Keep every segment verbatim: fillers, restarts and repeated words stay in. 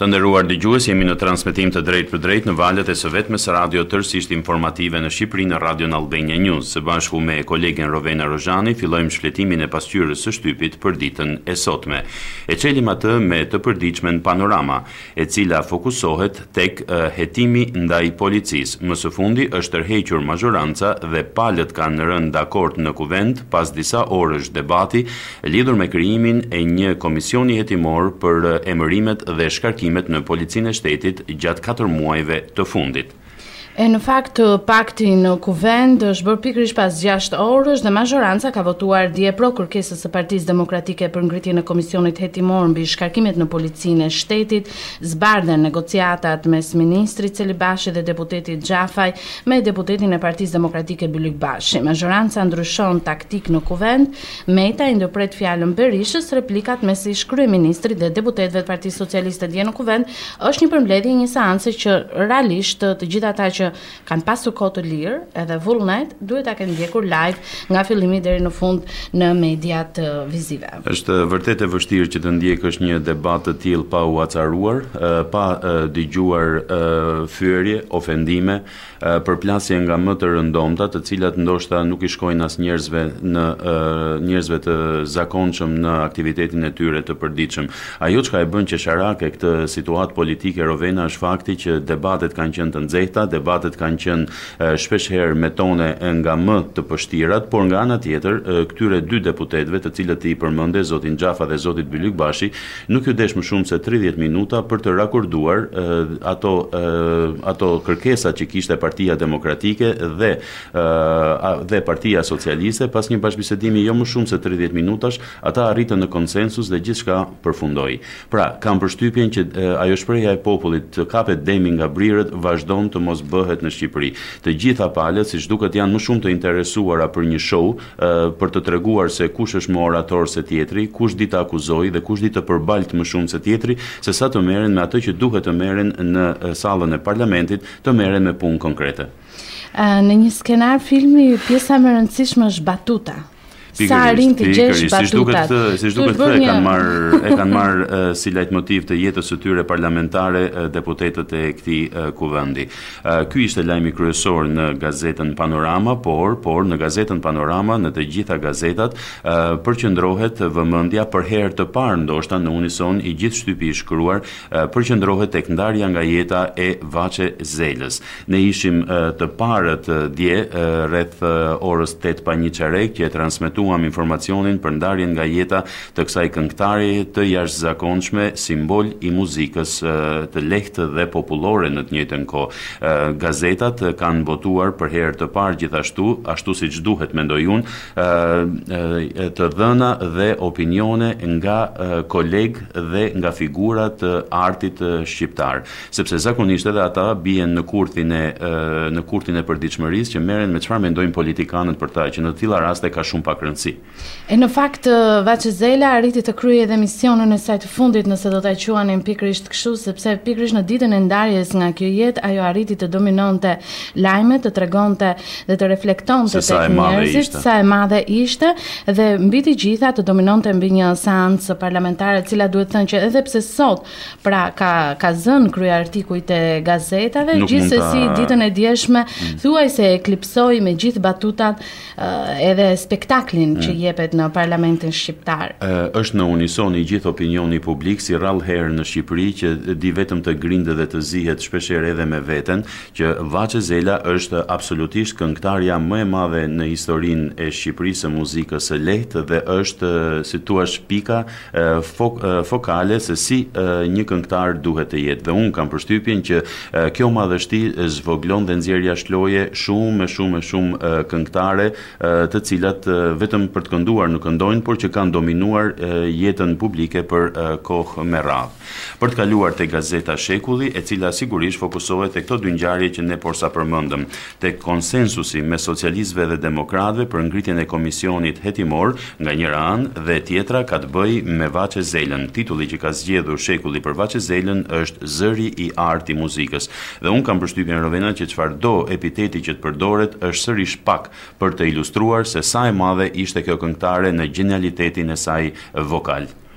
Të nderuar dëgjues, jemi në transmetim të drejtë për drejtë në valët e së vetmes radio tërësisht informative në Shqipëri në Radion Albania News. Së bashku me kolegen Rovena Rozhani fillojmë shfletimin e pasqyrës së shtypit për ditën e sotme. E çelim atë me të përditshmen Panorama, e cila fokusohet tek uh, hetimi ndaj policisë. Më së fundi është tërhequr mazhoranca dhe palët kanë rënë dakord në kuvend pas disa orësh debati lidhur me krijimin e një komisioni hetimor për uh, emërimet dhe shkarkimet në policinë e shtetit gjatë katër muajve të fundit. E në fakt, pakti në kuvend është bërë pikërisht pas gjashtë orësh dhe mazhoranca ka votuar dje pro kërkesës së Partisë Demokratike për ngritjen e komisionit hetimor mbi shkarkimet në policinë e shtetit. Zbardhen negociatat mes ministrit Celi Bashi dhe deputetit Xhafaj me deputetin e Partisë Demokratike Bylik Bashi. Mazhoranca ndryshon taktik në kuvend. Meta i ndërpret fjalën Berishës, replikat mes ish kryeministrit dhe deputetëve të Partisë Socialiste dje në kuvend është një përmbledhje një seance që realisht të gjithë ata që kanë pasur kohë të lirë edhe vullnet duhet ta kenë ndjekur live nga fillimi deri në fund në mediat uh, vizive. Është vërtet e vështirë që të ndjekësh një debat të tillë pa u acaruar, uh, pa uh, dëgjuar uh, fyerje, ofendime, uh, përplasje nga më të rëndomta, të cilat ndoshta nuk i shkojnë as njerëzve në uh, njerëzve të zakonshëm në aktivitetin e tyre të përditshëm. Ajo çka e bën qesharake këtë situatë politike Rovena është fakti që debatet kanë qenë të nxehta, debatet kanë qenë uh, shpesh herë me tone nga më të pështirat, por nga ana tjetër uh, këtyre dy deputetëve, të cilët i përmende zotin Xhafa dhe zotit Bylik Bashi, nuk ju desh më shumë se tridhjetë minuta për të rakorduar uh, ato uh, ato kërkesat që kishte Partia Demokratike dhe uh, dhe Partia Socialiste. Pas një bashkëbisedimi jo më shumë se tridhjetë minutash, ata arritën në konsensus dhe gjithçka përfundoi. Pra, kam përshtypjen që uh, ajo shprehja e popullit të kapet demi nga brirët vazhdon të mos bëhet në Shqipëri. Të gjitha palët, siç duket, janë më shumë të interesuara për një show, uh, për të treguar se kush është më orator se tjetri, kush di të akuzojë dhe kush di të përbalt më shumë se tjetri, se sa të merren me atë që duhet të merren në uh, sallën e parlamentit, të merren me punë konkrete. Uh, në një skenar filmi, pjesa më e rëndësishme është batuta. Sa arrin të gjesh batutat. Siç duket këtë e kanë marrë e kanë marrë uh, si lejtmotiv të jetës së tyre parlamentare uh, deputetët e këtij uh, kuvendi. Uh, ky ishte lajmi kryesor në gazetën Panorama, por por në gazetën Panorama, në të gjitha gazetat, uh, përqendrohet vëmendja për herë të parë ndoshta në unison i gjithë shtypi i shkruar, uh, përqendrohet tek ndarja nga jeta e Vaçe Zelës. Ne ishim uh, të parët uh, dje uh, rreth uh, orës tetë pa një çerek që e transmetuam informacionin për ndarjen nga jeta të kësaj këngëtare të jashtëzakonshme, simbol i muzikës të lehtë dhe popullore në të njëjtën kohë. Gazetat kanë botuar për herë të parë gjithashtu, ashtu siç duhet mendoj unë, të dhëna dhe opinione nga kolegë dhe nga figura të artit shqiptar, sepse zakonisht edhe ata bien në kurthin e në kurthin e përditshmërisë që merren me çfarë mendojnë politikanët për ta, që në të tilla raste ka shumë pak rëndësi. E në fakt, Vaçe Zela arriti të kryejë edhe misionin e saj të fundit, nëse do ta quanim pikërisht kështu, sepse pikërisht në ditën e ndarjes nga kjo jetë ajo arriti të dominonte lajmet, të tregonte dhe të reflektonte tek njerëzit sa e madhe ishte dhe mbi të gjitha të dominonte mbi një seancë parlamentare, e cila duhet thënë që edhe pse sot pra ka ka zënë krye artikujt e gazetave, gjithsesi ta... ditën e djeshme mm. thuajse eklipsoi me gjithë batutat uh, edhe spektaklin që jepet në parlamentin shqiptar. E, është në unison i gjithë opinioni publik si rrallë herë në Shqipëri që di vetëm të grindë dhe të zihet shpeshherë edhe me veten që Vaçe Zela është absolutisht këngëtarja më e madhe në historinë e Shqipërisë së muzikës së lehtë dhe është, si thua, pika fok, fokale se si një këngëtar duhet të jetë. Dhe unë kam përshtypjen që kjo madhështi zvoglon dhe nxjerr jashtë loje shumë e shumë e shumë këngëtare të cilat vetëm për të kënduar nuk këndojnë, por që kanë dominuar e, jetën publike për e, kohë me radhë. Për të kaluar te gazeta Shekulli, e cila sigurisht fokusohet te këto dy ngjarje që ne porsa përmendëm, tek konsensusi me socialistëve dhe demokratëve për ngritjen e komisionit hetimor nga njëra anë dhe tjetra ka të bëjë me Vaçe Zelën. Titulli që ka zgjedhur Shekulli për Vaçe Zelën është Zëri i arti muzikës. Dhe unë kam përshtypjen, Rovena, që çfarëdo epiteti që të përdoret është sërish pak për të ilustruar se sa e madhe ishte kjo këngëtare në genialitetin e saj vokal.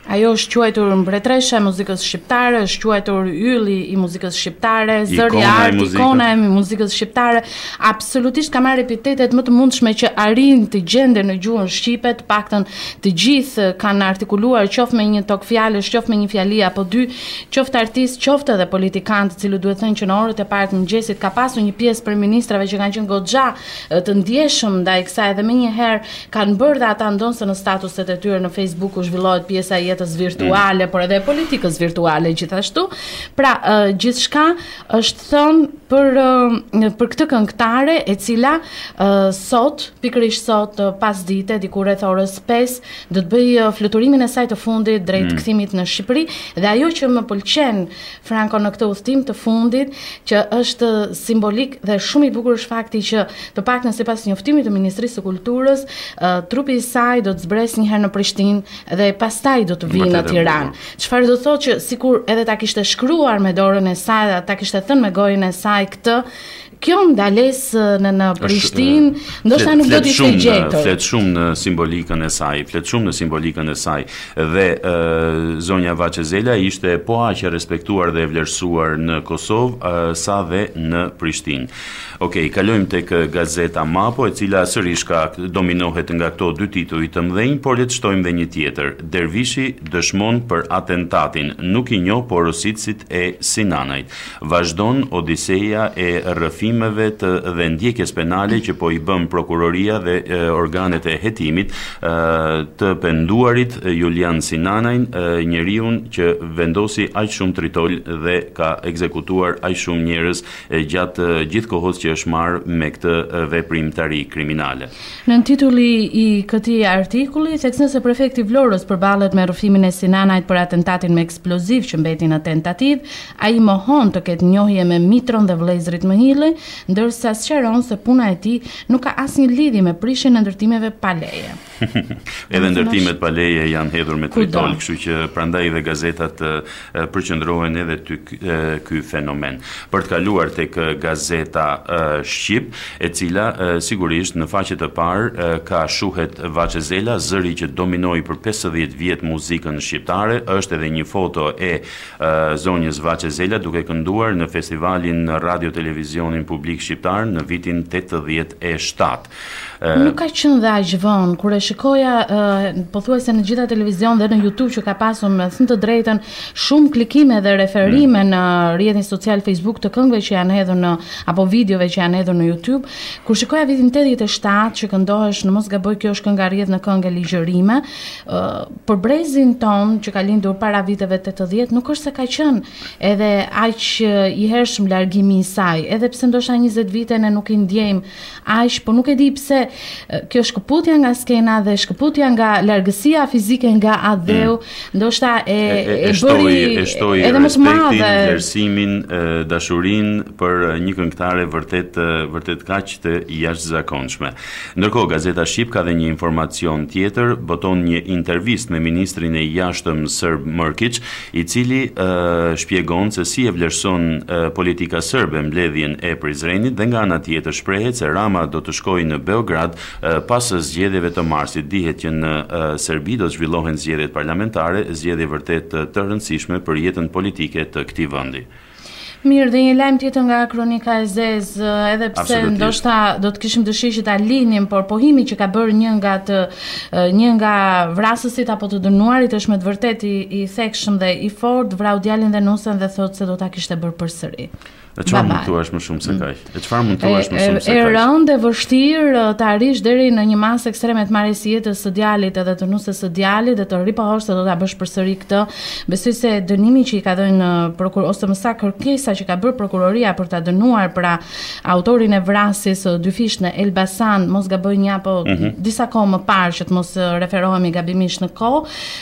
Ajo është quajtur mbretëresha e muzikës shqiptare, është quajtur ylli i muzikës shqiptare, zëri i art, ikona e muzikës shqiptare. Absolutisht ka marrë epitetet më të mundshme që arrin të gjenden në gjuhën shqipe, të paktën të gjithë kanë artikuluar qoftë me një tok fjalësh, qoftë me një fjali apo dy, qoftë artist, qoftë edhe politikant, të cilët duhet thënë që në orët e parë të mëngjesit ka pasur një pjesë për ministrave që kanë qenë goxha të ndjeshëm ndaj kësaj dhe menjëherë kanë bërë dhe ata ndonë në statuset e tyre në Facebook u zhvillohet pjesa e jetës virtuale, mm. por edhe politikës virtuale gjithashtu. Pra, uh, gjithçka është thënë për uh, për këtë këngëtare e cila uh, sot, pikërisht sot uh, pas dite, diku rreth orës pesë, do të bëj uh, fluturimin e saj të fundit drejt mm. kthimit në Shqipëri dhe ajo që më pëlqen Franco në këtë udhtim të fundit, që është simbolik dhe shumë i bukur është fakti që të paktën sipas njoftimit të Ministrisë së Kulturës, uh, trupi i saj do të zbresë një herë në Prishtinë dhe pastaj do të vinë në Tiranë. Çfarë do thotë që sikur edhe ta kishte shkruar me dorën e saj dhe ta kishte thënë me gojën e saj këtë, kjo ndalesë në në Prishtinë, ndoshta nuk do të ishte gjetur. Flet shumë në simbolikën e saj, flet shumë në simbolikën e saj dhe uh, zonja Vaçezela ishte po aq e respektuar dhe e vlerësuar në Kosovë uh, sa dhe në Prishtinë. Okej, okay, kalojmë tek gazeta Mapo, e cila sërish ka dominohet nga këto dy tituj të mëdhenj, por le të shtojmë dhe një tjetër. Dervishi dëshmon për atentatin, nuk i njoh porositësit e Sinanajt. Vazhdon odiseja e rrëfimeve të dhe ndjekjes penale që po i bën prokuroria dhe e, organet e hetimit e, të penduarit Julian Sinanajn, njeriu që vendosi aq shumë tritol dhe ka ekzekutuar aq shumë njerëz e, gjatë gjithë kohës që është marrë me këtë veprimtari kriminale. Në titulli i këtij artikulli, thekson se prefekti i Vlorës përballet me rrëfimin e Sinanajt për atentatin me eksploziv që mbeti në tentativë, ai mohon të ketë njohje me Mitron dhe vëllezërit Mëhili, ndërsa sqaron se puna e tij nuk ka asnjë lidhje me prishjen e ndërtimeve pa leje. Edhe ndërtimet pa leje janë hedhur me tritol, kështu që prandaj dhe gazetat përqendrohen edhe ty ky fenomen. Për të kaluar tek gazeta Shqip, e cila sigurisht në faqe të parë ka shuhet Vaçezela, zëri që dominoi për pesëdhjetë vjet muzikën shqiptare, është edhe një foto e zonjës Vaçezela duke kënduar në festivalin Radio Televizionin Publik Shqiptar në vitin tetëdhjetë e shtatë. Nuk ka qenë dhe aq vonë kur e shikoja uh, pothuajse në gjitha televizion dhe në YouTube që ka pasur me thënë të drejtën shumë klikime dhe referime mm. në rrjetin social Facebook të këngëve që janë hedhur në apo videove që janë hedhur në YouTube, kur shikoja vitin tetëdhjetë e shtatë që këndohesh në mos gaboj kjo është kënga rrjedh në këngë ligjërime, uh, për brezin ton që ka lindur para viteve tetëdhjetë nuk është se ka qenë edhe aq i hershëm largimi i saj, edhe pse ndoshta njëzet vite ne nuk i ndjejmë aq, po nuk e di pse kjo shkëputja nga skena dhe shkëputja nga largësia fizike nga Adheu, mm. ndoshta e, e, e, e bëri e shtoi edhe më të madhe vlerësimin, dashurinë për një këngëtare vërtet vërtet kaq të jashtëzakonshme. Ndërkohë gazeta Shqip ka dhe një informacion tjetër, boton një intervistë me ministrin e jashtëm serb Mrkić, i cili uh, shpjegon se si e vlerëson uh, politika serbe mbledhjen e Prizrenit dhe nga ana tjetër shprehet se Rama do të shkojë në Beograd pas zgjedhjeve të marsit. Dihet që në Serbi do të zhvillohen zgjedhjet parlamentare, zgjedhje vërtet të rëndësishme për jetën politike të këtij vendi. Mirë, dhe një lajm tjetër nga kronika e zezë, edhe pse ndoshta do të kishim dëshirë që ta linim, por pohimi që ka bërë një nga të një nga vrasësit apo të dënuarit është me të vërtetë i, i thekshëm dhe i fortë, vrau djalin dhe nusën dhe thotë se do ta kishte bërë përsëri. E çfarë mund thuash më shumë se kaq? E çfarë mund thuash më shumë se kaq? E rëndë e vështirë të arrish deri në një masë ekstreme të marrjes së jetës së djalit edhe të nusës së djalit dhe të ripohosh se do ta bësh përsëri këtë. Besoj se dënimi që i ka dhënë prokuror ose më saktë kërkesa që ka bërë prokuroria për ta dënuar pra autorin e vrasjes së dyfish në Elbasan, mos gaboj një apo mm -hmm. disa kohë më parë që të mos referohemi gabimisht në kohë,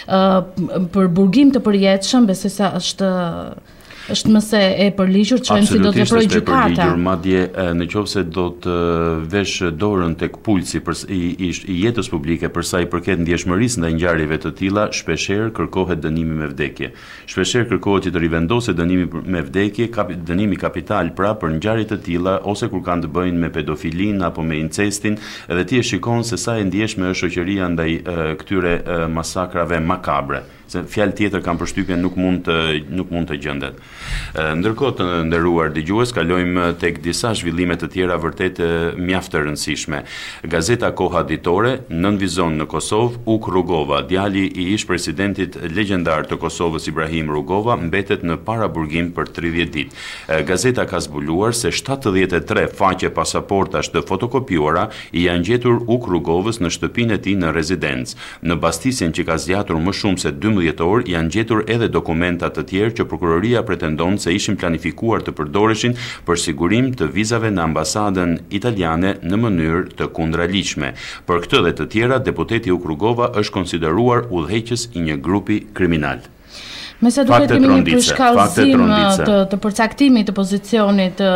uh, për burgim të përjetshëm, besoj se është është mëse e përligjur, çojmë si do të veprojë gjykata. Madje në qoftë se do të vesh dorën tek pulsi për i, i, i jetës publike për sa i përket ndjeshmërisë ndaj ngjarjeve të tilla, shpeshherë kërkohet dënimi me vdekje. Shpeshherë kërkohet që të rivendoset dënimi me vdekje, kap, dënimi kapital pra për ngjarje të tilla ose kur kanë të bëjnë me pedofilin apo me incestin, edhe ti e shikon se sa e ndjeshme është shoqëria ndaj uh, këtyre uh, masakrave makabre. se fjalë tjetër kam përshtypjen nuk mund të nuk mund të gjendet. Ndërkohë të nderuar dëgjues, kalojmë tek disa zhvillime të tjera vërtet mjaft të rëndësishme. Gazeta Koha Ditore nënvizon në Kosovë Uk Rugova, djali i ish presidentit legjendar të Kosovës Ibrahim Rugova, mbetet në paraburgim për tridhjetë ditë. Gazeta ka zbuluar se shtatëdhjetë e tre faqe pasaportash të fotokopjuara i janë gjetur Uk Rugovës në shtëpinë e tij në rezidencë. Në bastisjen që ka zgjatur më shumë se dymbëdhjetë orë janë gjetur edhe dokumenta të tjerë që prokuroria pretendon se ishin planifikuar të përdoreshin për sigurim të vizave në ambasadën italiane në mënyrë të kundraligjshme. Për këtë dhe të tjera, deputeti Uk Rugova është konsideruar udhëheqës i një grupi kriminal. Me sa duket kemi një përshkallëzim të, të përcaktimit të pozicionit të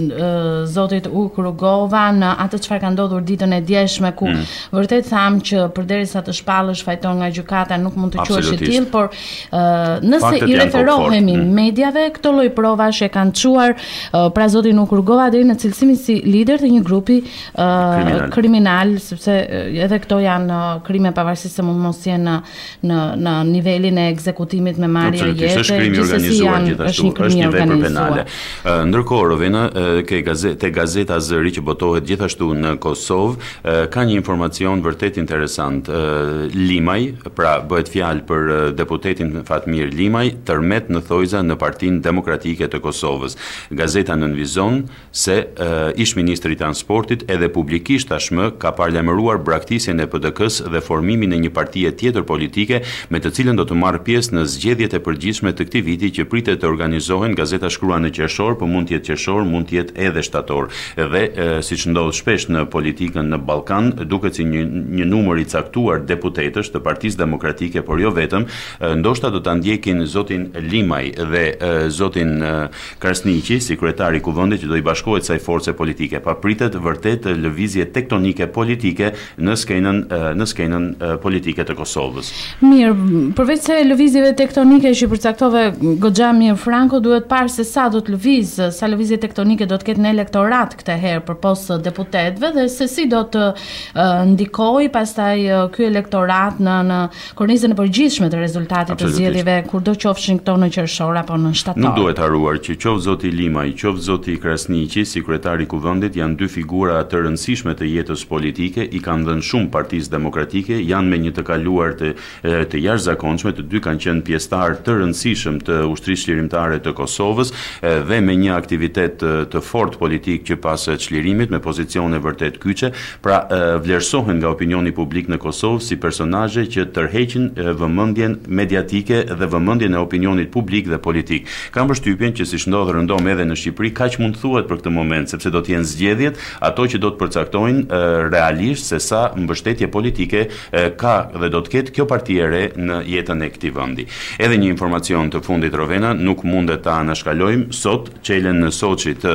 uh, zotit Uk Rugova në atë çfarë ka ndodhur ditën e djeshme, ku mm. vërtet tham që përderisa të shpallësh fajton nga gjykata nuk mund të quhesh e tillë, por uh, nëse Faktet i referohemi mm. mediave, këto lloj provash e kanë çuar uh, pra zotin Uk Rugova deri në cilësimin si lider të një grupi uh, kriminal. kriminal, sepse uh, edhe këto janë uh, krime pavarësisht se mund mos jenë në, në, në nivelin e ekzekutimit me marrje Absolutisht, është krimi organizuar gjithashtu, është një vepër penale. Ndërkohë, Rovena, ke gazet, te gazeta Zëri që botohet gjithashtu në Kosovë, ka një informacion vërtet interesant. Limaj, pra bëhet fjalë për deputetin Fatmir Limaj, tërmet në thojza në Partinë Demokratike të Kosovës. Gazeta nënvizon se ish ministri i transportit edhe publikisht tashmë ka parlamentuar braktisjen e P D K-s dhe formimin e një partie tjetër politike me të cilën do të marrë pjesë në zgjedhjet e përgjithshme të këtij viti që pritet të organizohen. Gazeta shkruan në qershor, por mund të jetë qershor, mund të jetë edhe shtator. Dhe siç ndodh shpesh në politikën në Ballkan, duket si një, një numër i caktuar deputetësh të Partisë Demokratike, por jo vetëm, ndoshta do ta ndjekin zotin Limaj dhe e, zotin e, Krasniqi, si kryetari i kuvendit që do i bashkohet kësaj force politike. Pa pritet vërtet lëvizje tektonike politike në skenën e, në skenën e, politike të Kosovës. Mirë, përveç se lëvizjeve tektonike që përcaktove goxha mirë Franco, duhet parë se sa do të lëviz, sa lëvizje tektonike do të ketë në elektorat këtë herë përpos deputetëve dhe se si do të uh, ndikojë pastaj uh, ky elektorat në në kornizën e përgjithshme të rezultatit të zgjedhjeve, kurdo qofshin këto në qershor apo në shtator. Nuk duhet haruar që qoftë zoti Limaj, qoftë zoti Krasniqi, si kryetari i kuvendit, janë dy figura të rëndësishme të jetës politike, i kanë dhënë shumë Partisë Demokratike, janë me një të kaluar të, të jashtëzakonshme, të dy kanë qenë pjesëtar të rëndësishëm të ushtrisë çlirimtare të Kosovës dhe me një aktivitet të fortë politik që pas çlirimit me pozicione vërtet kyçe, pra vlerësohen nga opinioni publik në Kosovë si personazhe që tërheqin vëmendjen mediatike dhe vëmendjen e opinionit publik dhe politik. Kam përshtypjen që siç ndodh rëndom edhe në Shqipëri, kaq mund thuhet për këtë moment, sepse do të jenë zgjedhjet, ato që do të përcaktojnë realisht se sa mbështetje politike ka dhe do të ketë kjo parti e re në jetën e këtij vendi. Edhe një informacion të fundit, Rovena, nuk mundet ta anashkalojmë, sot çelen në Soçi të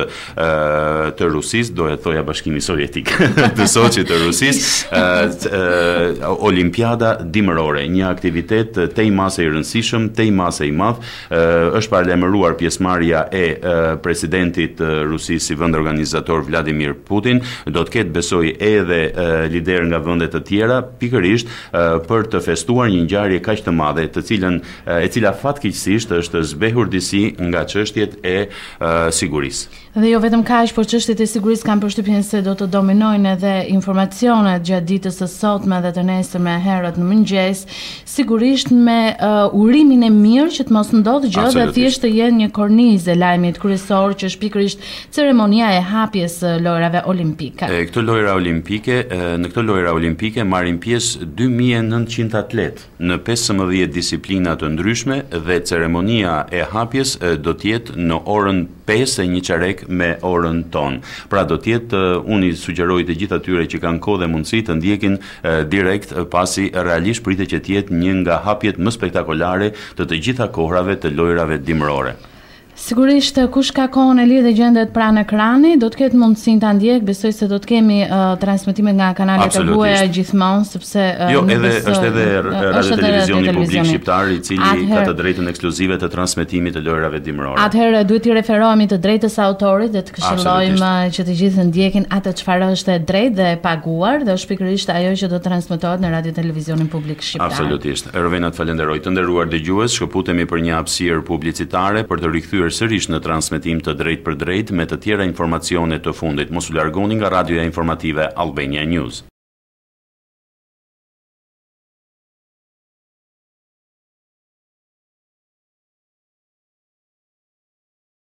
të Rusisë, do e thoja Bashkimi Sovjetik, të Soçi të Rusisë, Olimpiada dimërore, një aktivitet tej mase i rëndësishëm, tej mase i madh, është parlamentuar pjesëmarrja e presidentit të Rusisë si vend organizator Vladimir Putin, do të ketë besoj edhe lider nga vende të tjera, pikërisht për të festuar një ngjarje kaq të madhe, të cilën e cila fatkeqësisht është zbehur disi nga çështjet e uh, sigurisë. Dhe jo vetëm kaq, por çështjet e sigurisë kanë përshtypjen se do të dominojnë edhe informacionet gjatë ditës së sotme dhe të nesërme herët në mëngjes, sigurisht me uh, urimin e mirë që të mos ndodhë gjë dhe thjesht të jenë një kornizë e lajmit kryesor që është pikërisht ceremonia e hapjes së lojrave olimpike. E, këto lojra olimpike, e, në këto lojra olimpike marrin pjesë dy mijë e nëntëqind atletë në pesëmbëdhjetë disiplina të ndryshme dhe ceremonia e hapjes e, do të jetë në orën pesë e një çarek me orën tonë. Pra do të jetë, uh, unë i sugjeroj të gjithë atyre që kanë kohë dhe mundësi të ndjekin uh, direkt, uh, pasi realisht pritet që të jetë një nga hapjet më spektakolare të të gjitha kohrave të lojrave dimërore. Sigurisht, kush ka kohën e lirë dhe gjendet pranë ekranit, do të ketë mundësinë ta ndjek, besoj se do të kemi uh, transmetime nga kanalet e huaja gjithmonë, sepse uh, jo, edhe besoj, është edhe uh, radio televizioni publik shqiptar i cili atëher, ka të drejtën ekskluzive të transmetimit të lojrave dimrore. Atëherë duhet të referohemi të drejtës së autorit dhe të këshillojmë që të gjithë ndjekin atë çfarë është e drejtë dhe e paguar dhe është pikërisht ajo që do të transmetohet në radio televizionin publik shqiptar. Absolutisht. Rovena, të falenderoj. Të nderuar dëgjues, shkëputemi për një hapësirë publicitare për të rikthyer sërish në transmetim të drejt për drejt me të tjera informacione të fundit. Mos u largoni nga radioja informative Albania News.